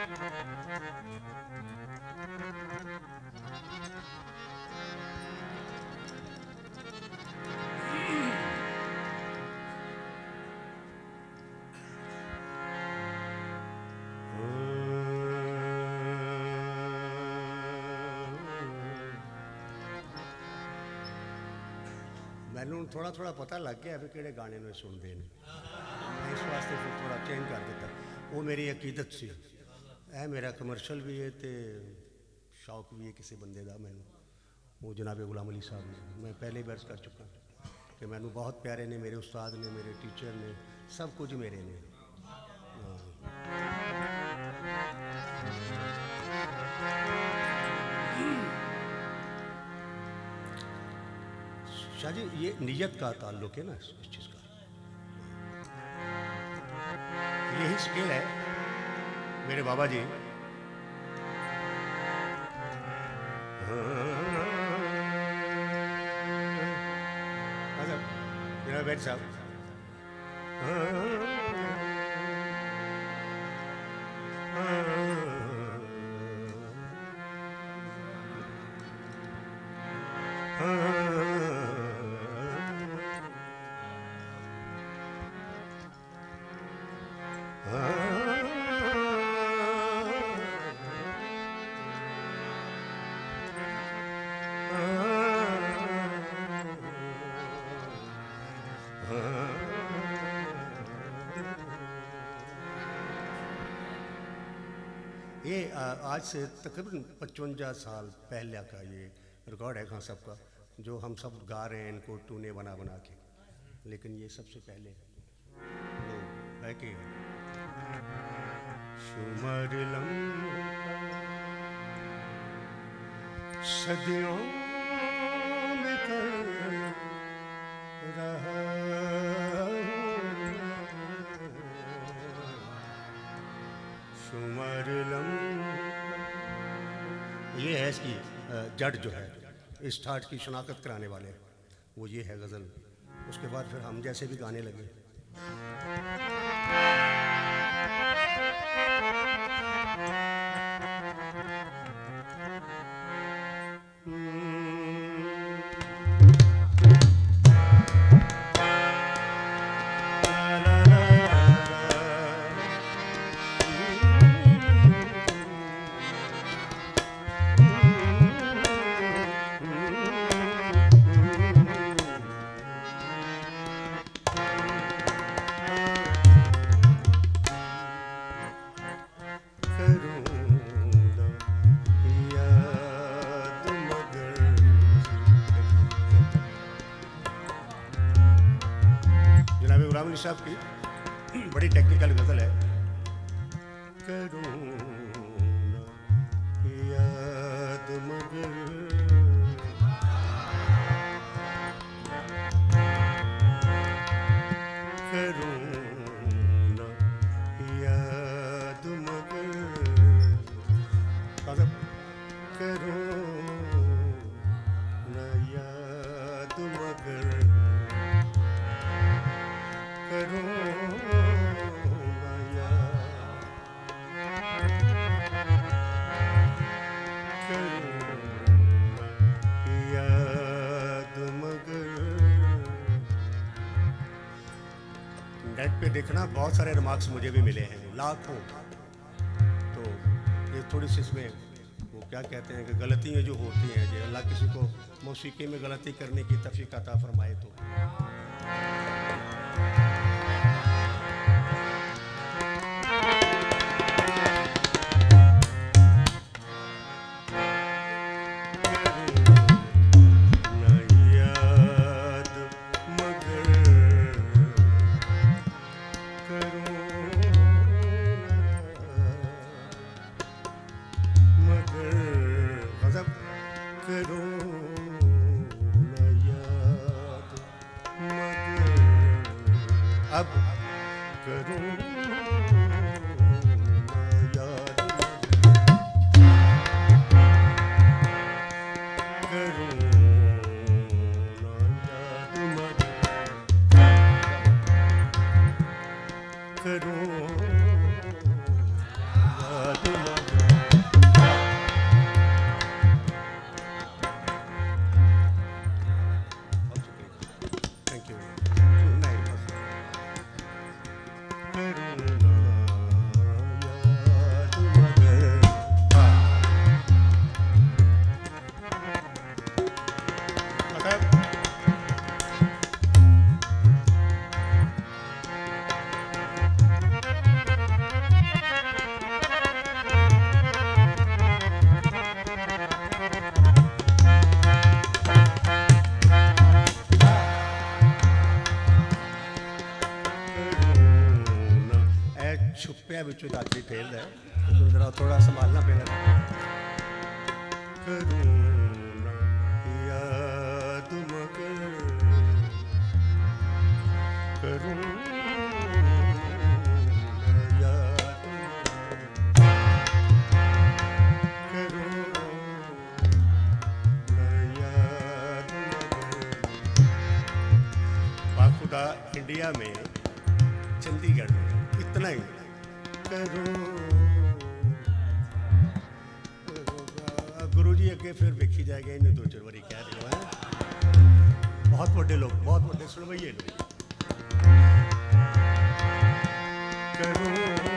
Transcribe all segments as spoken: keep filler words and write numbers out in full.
मैनू थोड़ा थोड़ा पता लग गया भी किहड़े गाने में सुनते हैं, इस वास्ते फिर थोड़ा चेंज कर दिता। वो मेरी अकीदत सी, ए मेरा कमर्शल भी है तो शौक भी है किसी बंदे का। मैनू वो जनाब गुलाम अली साहब ने मैं पहले ही बर्स कर चुका कि मैनू बहुत प्यारे ने, मेरे उस्ताद ने, मेरे टीचर ने, सब कुछ मेरे ने। शाह जी ये नीयत का ताल्लुक है ना इस चीज़ का, यही स्किल है मेरे बाबा जी। अच्छा मेरा बैठ साहब ये आज से तकरीबन पचवंजा साल पहले का ये रिकॉर्ड है खान साहब का, जो हम सब गा रहे हैं इनको टूने बना बना के, लेकिन ये सबसे पहले है कि शुमार सदियों में कर रहा शुमार ये है इसकी जड़ जो है इस ठाट की शनाख्त कराने वाले, वो ये है गज़ल। उसके बाद फिर हम जैसे भी गाने लगे। साहब की बड़ी टेक्निकल गजल है। करूं याद मगर करूं याद मगर करूं न याद मगर करूं नेट पे देखना, बहुत सारे रिमार्क्स मुझे भी मिले हैं लाखों। तो ये थोड़ी सी इसमें वो क्या कहते हैं कि गलतियाँ जो होती हैं, जो अल्लाह किसी को मौसीकी में गलती करने की तौफीक अता फरमाए तो अब करूं याद करूं याद करूं याद छुप्या बिचू दाती ठेल है तो जरा थोड़ा संभालना पड़ेगा। करूँ याद मगर करूँ याद करूँ याद बाखुदा इंडिया में चंडीगढ़ में इतना ही गुरु जी अगे फिर वेखी जाएगा इन्हें दो चार बारी कह रहे हो बहुत बड़े लोग बहुत बड़े सुनवैये लोग करूं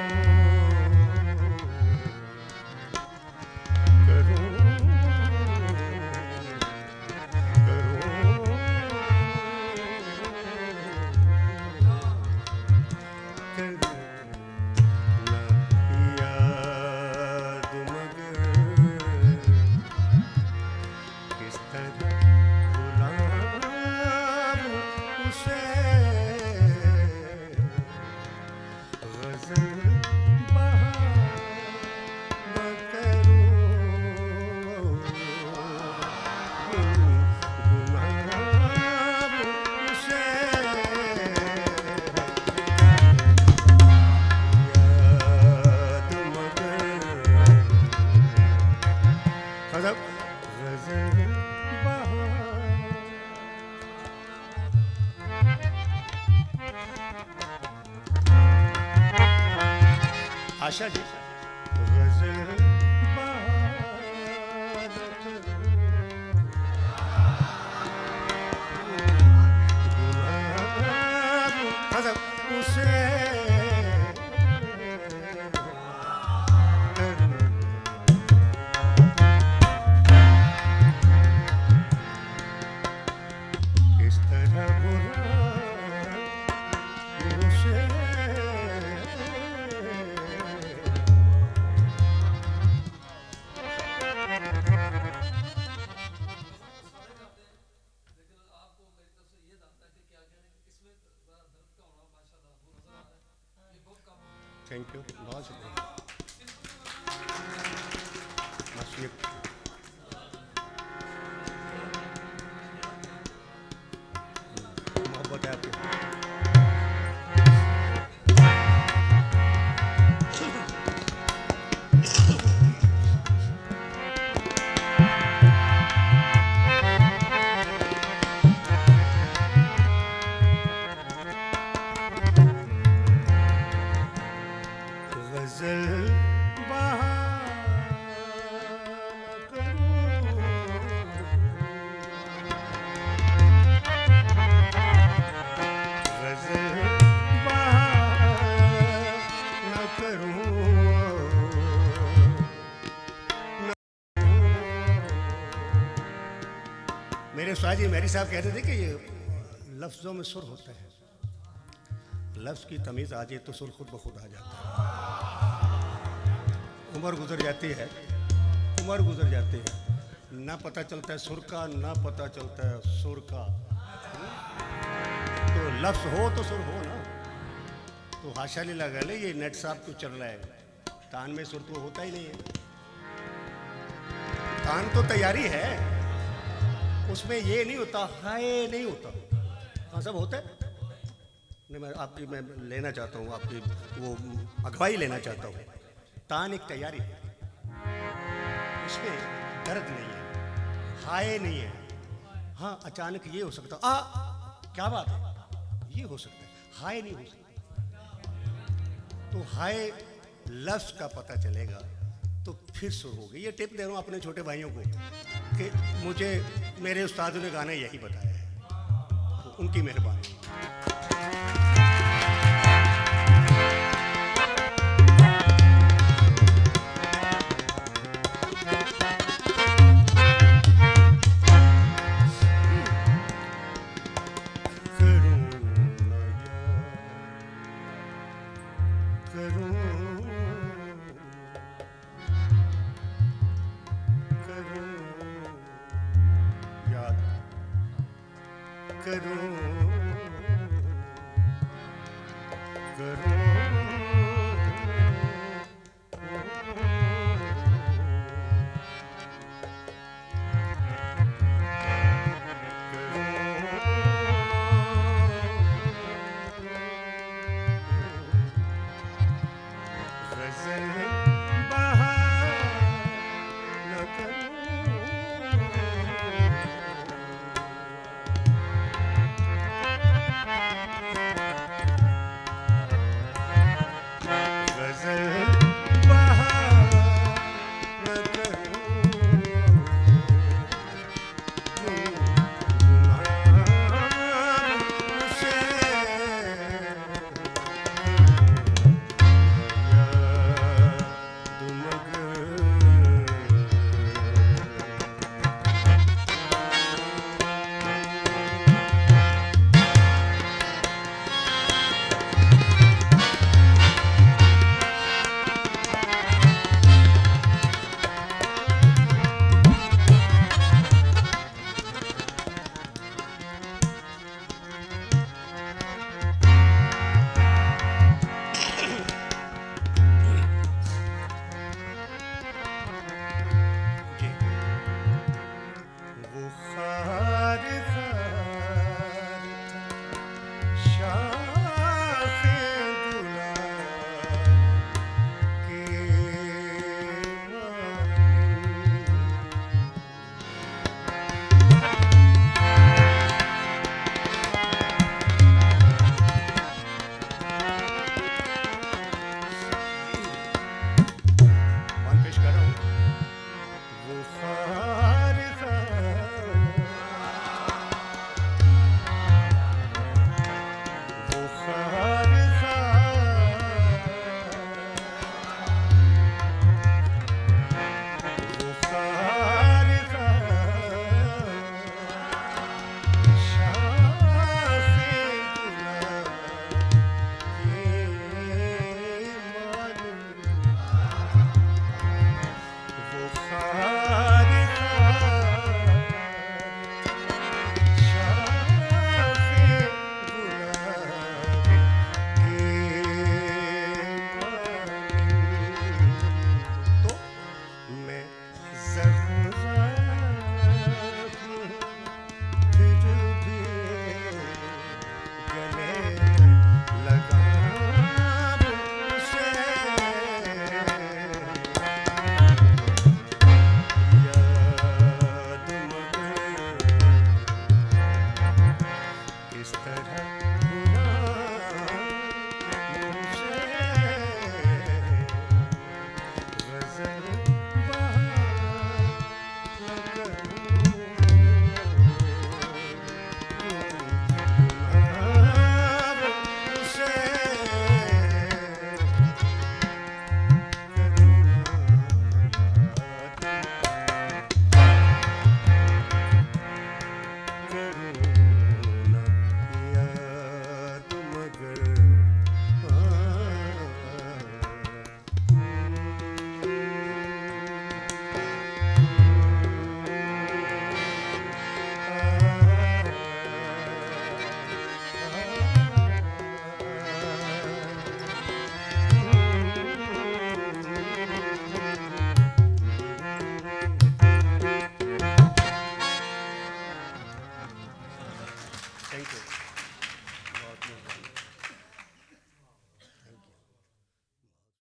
आशा जी थैंक यू बहुत शुक्रिया मोहब्बत है आपकी मेरे उस्ताद जी मेरी साहब कहते थे कि ये लफ्ज़ों में सुर होता है, लफ्ज़ की तमीज़ आ जाए तो सुर खुद ब खुद आ जाता है। उम्र गुजर जाती है उम्र गुजर जाती है ना पता चलता है सुर का ना पता चलता है सुर का। तो लफ्ज़ हो तो सुर हो ना। तो हाशा नहीं लगा ले ये नेट साहब क्यों चल रहा है, तान में सुर तो होता ही नहीं है। तान तो तैयारी है, उसमें ये नहीं होता हाय नहीं होता। हाँ सब होता है नहीं, मैं आपकी मैं लेना चाहता हूँ आपकी वो अगवाई लेना चाहता हूँ। तान एक तैयारी है, उसमें दर्द नहीं है हाय नहीं है। हाँ अचानक ये हो सकता आ क्या बात है ये हो सकता है, हाय नहीं हो सकता। तो हाय लफ्ज़ का पता चलेगा तो फिर सुर होगी। ये टिप दे रहा हूँ अपने छोटे भाइयों को कि मुझे मेरे उस्तादों ने गाना यही बताया है, तो उनकी मेहरबानी। करूं करूं इस तरह